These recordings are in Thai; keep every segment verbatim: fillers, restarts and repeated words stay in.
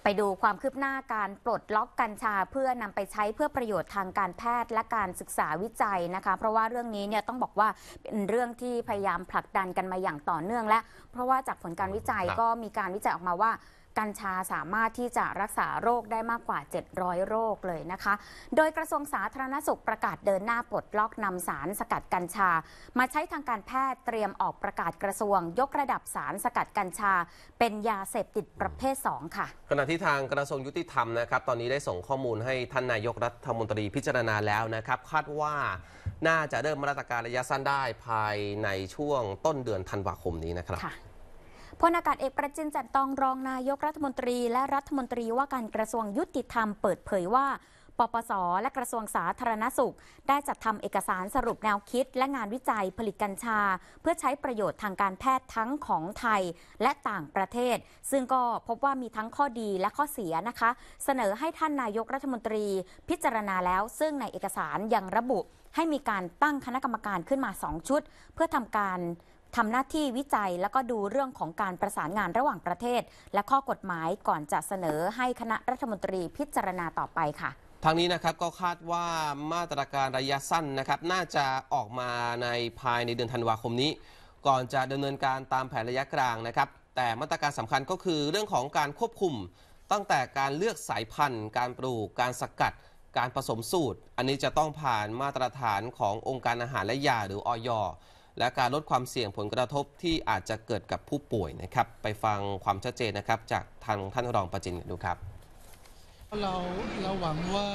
ไปดูความคืบหน้าการปลดล็อกกัญชาเพื่อนำไปใช้เพื่อประโยชน์ทางการแพทย์และการศึกษาวิจัยนะคะเพราะว่าเรื่องนี้เนี่ยต้องบอกว่าเป็นเรื่องที่พยายามผลักดันกันมาอย่างต่อเนื่องและเพราะว่าจากผลการวิจัยก็มีการวิจัยออกมาว่ากัญชาสามารถที่จะรักษาโรคได้มากกว่าเจ็ดร้อยโรคเลยนะคะโดยกระทรวงสาธารณสุขประกาศเดินหน้าปลดล็อกนำสารสกัดกัญชามาใช้ทางการแพทย์เตรียมออกประกาศกระทรวงยกระดับสารสกัดกัญชาเป็นยาเสพติดประเภทสองค่ะขณะที่ทางกระทรวงยุติธรรมนะครับตอนนี้ได้ส่งข้อมูลให้ท่านนายกรัฐมนตรีพิจารณาแล้วนะครับคาดว่าน่าจะเริ่มมาตรการระยะสั้นได้ภายในช่วงต้นเดือนธันวาคมนี้นะครับพลอากาศเอกประจินจันทร์ตองรองนายกรัฐมนตรีและรัฐมนตรีว่าการกระทรวงยุติธรรมเปิดเผยว่าปปส.และกระทรวงสาธารณสุขได้จัดทำเอกสารสรุปแนวคิดและงานวิจัยผลิตกัญชาเพื่อใช้ประโยชน์ทางการแพทย์ทั้งของไทยและต่างประเทศซึ่งก็พบว่ามีทั้งข้อดีและข้อเสียนะคะเสนอให้ท่านนายกรัฐมนตรีพิจารณาแล้วซึ่งในเอกสารยังระบุให้มีการตั้งคณะกรรมการขึ้นมาสองชุดเพื่อทำการทำหน้าที่วิจัยแล้วก็ดูเรื่องของการประสานงานระหว่างประเทศและข้อกฎหมายก่อนจะเสนอให้คณะรัฐมนตรีพิจารณาต่อไปค่ะทางนี้นะครับก็คาดว่ามาตรการระยะสั้นนะครับน่าจะออกมาในภายในเดือนธันวาคมนี้ก่อนจะดำเนินการตามแผนระยะกลางนะครับแต่มาตรการสำคัญก็คือเรื่องของการควบคุมตั้งแต่การเลือกสายพันธุ์การปลูกการสกัดการผสมสูตรอันนี้จะต้องผ่านมาตรฐานขององค์การอาหารและยาหรืออย.และการลดความเสี่ยงผลกระทบที่อาจจะเกิดกับผู้ป่วยนะครับไปฟังความชัดเจนนะครับจากทางท่านรองประจินดูครับเราเราหวังว่า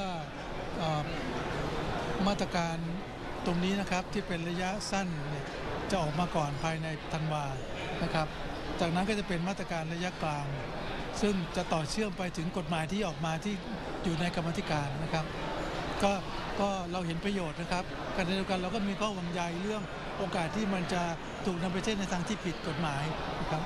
มาตรการตรงนี้นะครับที่เป็นระยะสั้นเนี่ยจะออกมาก่อนภายในธันวานะครับจากนั้นก็จะเป็นมาตรการระยะกลางซึ่งจะต่อเชื่อมไปถึงกฎหมายที่ออกมาที่อยู่ในกรรมธิการนะครับก็ก็เราเห็นประโยชน์นะครับขณะเดียวกันเราก็มีข้อหวังใยเรื่องโอกาสที่มันจะถูกนำไปใช้ในทางที่ผิดกฎหมายนะครับ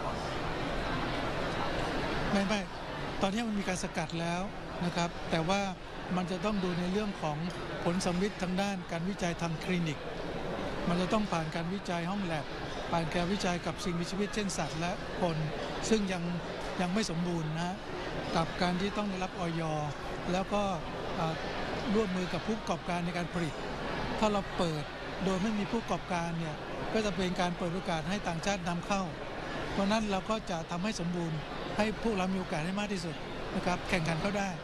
ไม่ไม่ตอนนี้มันมีการสกัดแล้วนะครับแต่ว่ามันจะต้องดูในเรื่องของผลสัมฤทธิ์ทางด้านการวิจัยทางคลินิกมันจะต้องผ่านการวิจัยห้องแลบผ่านการวิจัยกับสิ่งมีชีวิตเช่นสัตว์และคนซึ่งยังยังไม่สมบูรณ์นะกับการที่ต้องได้รับอย.แล้วก็ร่วมมือกับผู้ประกอบการในการผลิตถ้าเราเปิดโดยไม่มีผู้ประกอบการเนี่ยก็จะเป็นการเปิดโอกาสให้ต่างชาตินำเข้าเพราะนั้นเราก็จะทำให้สมบูรณ์ให้พวกเรามีโอกาสให้มากที่สุดนะครับแข่งขันเข้าได้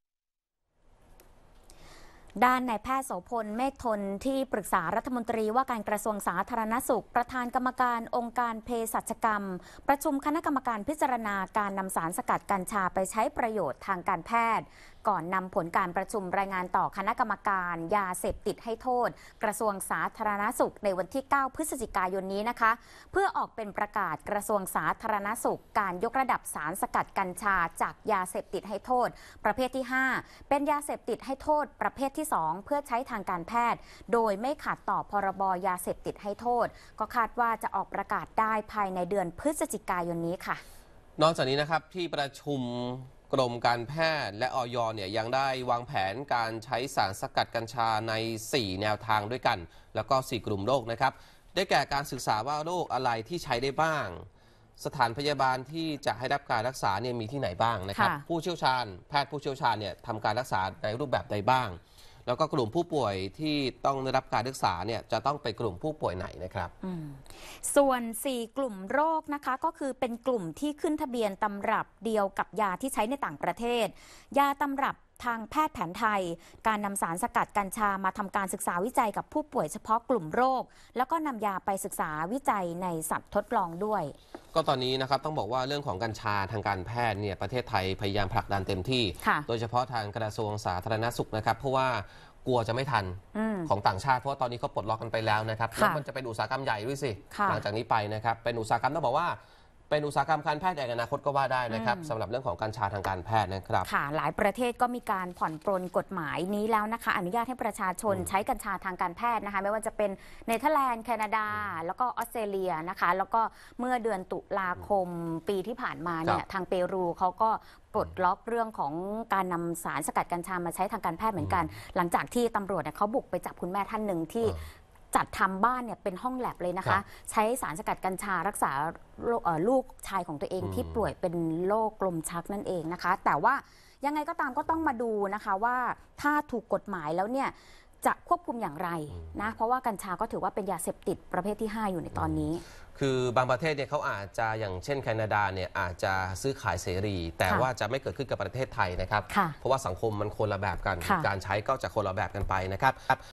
ด้านนายแพทย์โสพลเมฆทนที่ปรึกษารัฐมนตรีว่าการกระทรวงสาธารณสุขประธานกรรมการองค์การเภสัชกรรมประชุมคณะกรรมการพิจารณาการนำสารสกัดกัญชาไปใช้ประโยชน์ทางการแพทย์ก่อนนำผลการประชุมรายงานต่อคณะกรรมการยาเสพติดให้โทษกระทรวงสาธารณสุขในวันที่เก้าพฤศจิกายนนี้นะคะเพื่อออกเป็นประกาศกระทรวงสาธารณสุขการยกระดับสารสกัดกัญชาจากยาเสพติดให้โทษประเภทที่ห้าเป็นยาเสพติดให้โทษประเภทที่สองเพื่อใช้ทางการแพทย์โดยไม่ขัดต่อพรบยาเสพติดให้โทษก็คาดว่าจะออกประกาศได้ภายในเดือนพฤศจิกายนนี้ค่ะนอกจากนี้นะครับที่ประชุมกรมการแพทย์และอย.เนี่ยยังได้วางแผนการใช้สารสกัดกัญชาในสี่แนวทางด้วยกันแล้วก็สี่กลุ่มโรคนะครับได้แก่การศึกษาว่าโรคอะไรที่ใช้ได้บ้างสถานพยาบาลที่จะให้รับการรักษาเนี่ยมีที่ไหนบ้างนะครับผู้เชี่ยวชาญแพทย์ผู้เชี่ยวชาญเนี่ยทำการรักษาในรูปแบบใดบ้างแล้วก็กลุ่มผู้ป่วยที่ต้องได้รับการรักษาเนี่ยจะต้องเป็นกลุ่มผู้ป่วยไหนนะครับส่วนสี่กลุ่มโรคนะคะก็คือเป็นกลุ่มที่ขึ้นทะเบียนตำรับเดียวกับยาที่ใช้ในต่างประเทศยาตำรับทางแพทย์แผนไทยการนำสารสกัดกัญชามาทำการศึกษาวิจัยกับผู้ป่วยเฉพาะกลุ่มโรคแล้วก็นำยาไปศึกษาวิจัยในสัตว์ทดลองด้วยก็ตอนนี้นะครับต้องบอกว่าเรื่องของกัญชาทางการแพทย์เนี่ยประเทศไทยพยายามผลักดันเต็มที่โดยเฉพาะทางกระทรวงสาธารณสุขนะครับเพราะว่ากลัวจะไม่ทันของต่างชาติเพราะว่าตอนนี้เขาปลดล็อกกันไปแล้วนะครับแล้วมันจะเป็นอุตสาหกรรมใหญ่ด้วยสิหลังจากนี้ไปนะครับเป็นอุตสาหกรรมต้องบอกว่าเป็นอุตสาหกรรมการแพทย์ในอนาคตก็ว่าได้นะครับสำหรับเรื่องของกัญชาทางการแพทย์นะครับค่ะหลายประเทศก็มีการผ่อนปรนกฎหมายนี้แล้วนะคะอนุญาตให้ประชาชนใช้กัญชาทางการแพทย์นะคะไม่ว่าจะเป็นเนเธอร์แลนด์แคนาดาแล้วก็ออสเตรเลียนะคะแล้วก็เมื่อเดือนตุลาคมปีที่ผ่านมาเนี่ยทางเปรูเขาก็ปลดล็อกเรื่องของการนำสารสกัดกัญชามาใช้ทางการแพทย์เหมือนกันหลังจากที่ตำรวจเขาบุกไปจับคุณแม่ท่านหนึ่งที่จัดทำบ้านเนี่ยเป็นห้องแลบเลยนะคะใช้สารสกัดกัญชารักษาลูกชายของตัวเองที่ป่วยเป็นโรคลมชักนั่นเองนะคะแต่ว่ายังไงก็ตามก็ต้องมาดูนะคะว่าถ้าถูกกฎหมายแล้วเนี่ยจะควบคุมอย่างไรนะเพราะว่ากัญชาก็ถือว่าเป็นยาเสพติดประเภทที่ห้าอยู่ในตอนนี้คือบางประเทศเนี่ยเขาอาจจะอย่างเช่นแคนาดาเนี่ยอาจจะซื้อขายเสรีแต่ว่าจะไม่เกิดขึ้นกับประเทศไทยนะครับเพราะว่าสังคมมันคนละแบบกันการใช้ก็จะคนละแบบกันไปนะครับ